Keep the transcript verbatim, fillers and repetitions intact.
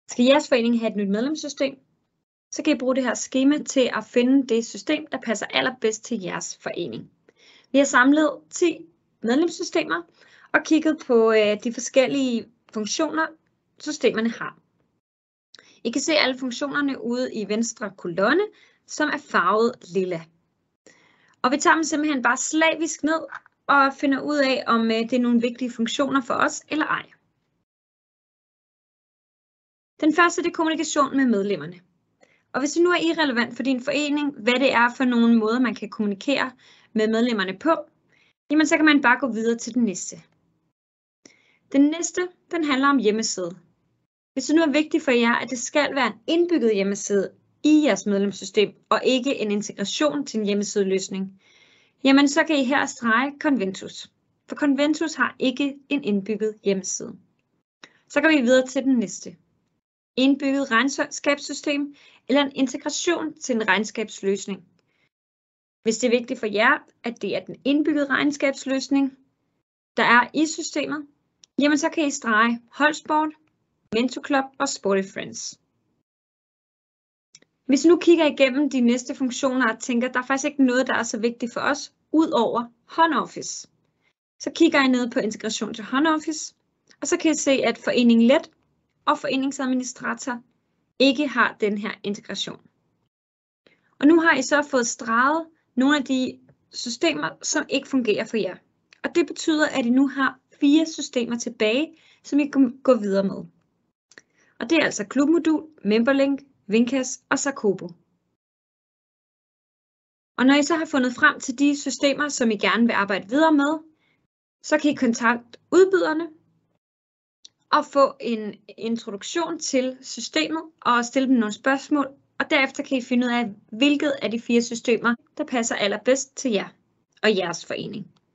Skal jeres forening have et nyt medlemssystem, så kan I bruge det her skema til at finde det system, der passer allerbedst til jeres forening. Vi har samlet ti medlemssystemer og kigget på øh, de forskellige funktioner, systemerne har. I kan se alle funktionerne ude i venstre kolonne, som er farvet lilla. Og vi tager dem simpelthen bare slavisk ned og finder ud af, om øh, det er nogle vigtige funktioner for os eller ej. Den første det er kommunikation med medlemmerne. Og hvis det nu er irrelevant for din forening, hvad det er for nogle måder, man kan kommunikere med medlemmerne på, jamen så kan man bare gå videre til den næste. Den næste, den handler om hjemmeside. Hvis det nu er vigtigt for jer, at det skal være en indbygget hjemmeside i jeres medlemssystem, og ikke en integration til en hjemmesideløsning, jamen så kan I her strege Conventus. For Conventus har ikke en indbygget hjemmeside. Så går vi videre til den næste. Indbygget regnskabssystem eller en integration til en regnskabsløsning. Hvis det er vigtigt for jer, at det er den indbyggede regnskabsløsning, der er i systemet, jamen så kan I strege Holdsport, Mentor Club og Sporty Friends. Hvis I nu kigger igennem de næste funktioner og tænker, at der er faktisk ikke noget, der er så vigtigt for os, ud over HåndOffice, så kigger I ned på integration til HåndOffice, og så kan I se, at Forening Let og foreningsadministrator ikke har den her integration. Og nu har I så fået streget nogle af de systemer, som ikke fungerer for jer. Og det betyder, at I nu har fire systemer tilbage, som I kan gå videre med. Og det er altså Klubmodul, Memberlink, Vincas og Sakobo. Og når I så har fundet frem til de systemer, som I gerne vil arbejde videre med, så kan I kontakte udbyderne og få en introduktion til systemet og stille dem nogle spørgsmål. Og derefter kan I finde ud af, hvilket af de fire systemer, der passer allerbedst til jer og jeres forening.